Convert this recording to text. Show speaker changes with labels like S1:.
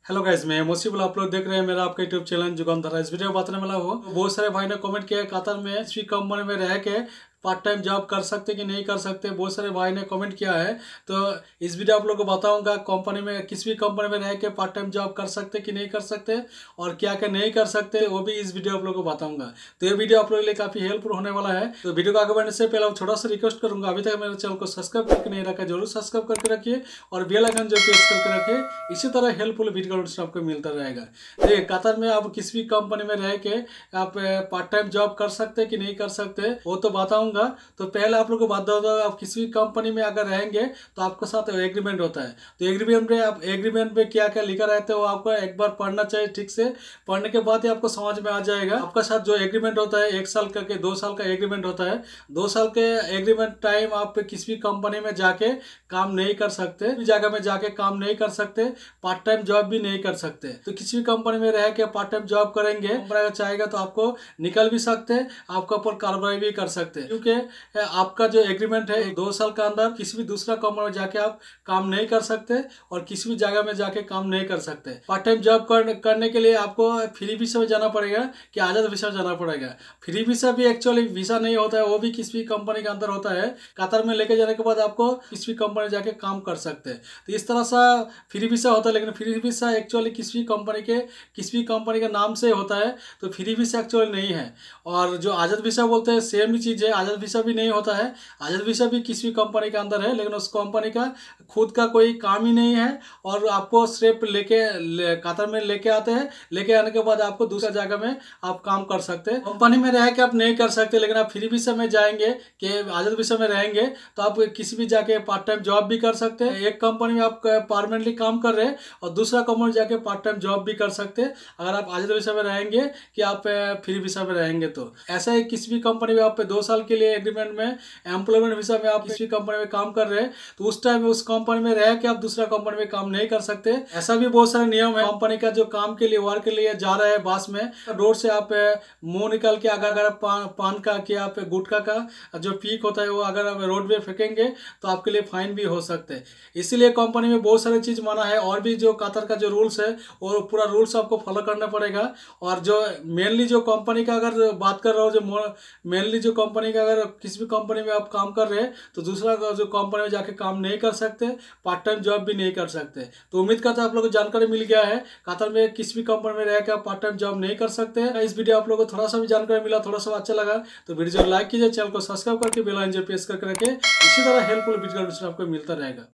S1: Hello guys, मैं मोसिबुल। आप लोग देख रहे हैं मेरा आपका यूट्यूब चैनल जुगंधर। इस वीडियो में बताने वाला हूँ, बहुत सारे भाई ने कमेंट किया है कतर में किसी कंपनी में रह के पार्ट टाइम जॉब कर सकते कि नहीं कर सकते। बहुत सारे भाई ने कमेंट किया है, तो इस वीडियो आप लोग को बताऊंगा कंपनी में किसी भी कंपनी में रह के पार्ट टाइम जॉब कर सकते कि नहीं कर सकते और क्या क्या नहीं कर सकते, वो भी इस वीडियो आप लोग को बताऊंगा। तो ये वीडियो आप लोगों के लिए काफी हेल्पफुल होने वाला है। तो वीडियो को आगे बढ़ने से पहले छोटा सा रिक्वेस्ट करूंगा, अभी तक मेरे चैनल को सब्सक्राइब करके नहीं रखा जरूर सब्सक्राइब करके रखिए और बेल आइकन जो प्रेस करके रखिए। इसी तरह हेल्पफुल वीडियो का आपको मिलता रहेगा। देखिए, कतर में आप किसी भी कंपनी में रह के आप पार्ट टाइम जॉब कर सकते कि नहीं कर सकते वो तो बताऊंगा। तो पहले आप लोग को बता दो, आप किसी भी कंपनी में अगर रहेंगे तो आपके साथ एग्रीमेंट होता है। तो एग्रीमेंट में क्या क्या लिखा रहता है वो आपको एक बार पढ़ना चाहिए ठीक से। पढ़ने के बाद ही आपको समझ में आ जाएगा। आपका साथ जो एग्रीमेंट होता है 1 साल का के 2 साल का एग्रीमेंट होता है। 2 साल के एग्रीमेंट टाइम आप किसी भी कंपनी में जाके काम नहीं कर सकते, जगह में जाके काम नहीं कर सकते, पार्ट टाइम जॉब भी नहीं कर सकते। तो किसी भी कंपनी में रह के पार्ट टाइम जॉब करेंगे, कंपनी चाहेगा तो आपको निकल भी सकते, आपके ऊपर कार्रवाई भी कर सकते, क्योंकि आपका जो एग्रीमेंट है 2 साल के अंदर किसी भी दूसरा कंपनी में जाके आप काम नहीं कर सकते और किसी भी जगह में जाके काम नहीं कर सकते। पार्ट टाइम जॉब करने के लिए आपको फ्री वीसा में जाना पड़ेगा कि आजाद वीसा में जाना पड़ेगा। फ्री वीसा भी एक्चुअली वीसा नहीं होता है, वो भी किसी भी कंपनी के अंदर होता है। कतर में लेके जाने के बाद आपको किसी भी कंपनी में जाके काम कर सकते हैं। तो इस तरह से फ्री वीसा होता है, लेकिन फ्री वीसा एक्चुअली किसी भी कंपनी के नाम से होता है। तो फ्री वीसा एक्चुअली नहीं है। और जो आजाद वीसा बोलते हैं सेम ही चीज़ है, आजाद वीसा भी नहीं होता है। आजाद वीसा भी किसी भी कंपनी के अंदर है, लेकिन उस कंपनी का खुद का कोई काम ही नहीं है और आपको सिर्फ कतर में लेके आते हैं। लेके आने के बाद आपको दूसरा जगह में आप काम कर सकते हैं। कंपनी में रह के आप नहीं कर सकते, लेकिन आप फ्री वीसा में जाएंगे कि आजाद वीसा में रहेंगे तो आप किसी भी जाके पार्ट टाइम जॉब भी कर सकते हैं। एक कंपनी में आप परमानेंटली काम कर रहे हैं और दूसरा कंपनी में जाके पार्ट टाइम जॉब भी कर सकते हैं, अगर आप आजाद वीसा में रहेंगे कि आप फ्री वीसा में रहेंगे। तो ऐसा ही किसी भी कंपनी में आप 2 साल के लिए एग्रीमेंट में एम्प्लॉयमेंट वीसा में आप किसी कंपनी में काम कर रहे हैं, तो उस टाइम उस कंपनी में रह के आप दूसरा कंपनी में काम नहीं कर सकते। ऐसा भी बहुत सारे नियम है। कंपनी का जो काम के लिए वर्क के लिए जा रहा है बस में, रोड से आप मुंह निकल के अगर पान का कि आप गुटखा का जो पीक होता है वो अगर आप रोड में फेंकेंगे तो आपके लिए फाइन भी हो सकते हैं। इसीलिए कंपनी में बहुत सारी चीज माना है। और भी जो कतर का जो रूल्स है वो पूरा रूल्स आपको फॉलो करना पड़ेगा। और जो मेनली जो कंपनी का अगर बात कर रहा हूँ, जो मेनली जो कंपनी का अगर किसी भी कंपनी में आप काम कर रहे हैं तो दूसरा जो कंपनी में जाके काम नहीं कर सकते, पार्ट टाइम जॉब भी नहीं कर सकते। तो उम्मीद करता हूं आप लोगों को जानकारी मिल गया है। कतर में किसी भी कंपनी में रहकर आप पार्ट टाइम जॉब नहीं कर सकते। इस वीडियो आप लोगों को थोड़ा सा भी जानकारी मिला, थोड़ा सा अच्छा लगा तो वीडियो को लाइक कीजिए, चैनल को सब्सक्राइब करके बेल आइकन प्रेस करके रखें। इसी तरह हेल्पफुल वीडियो आपको मिलता रहेगा।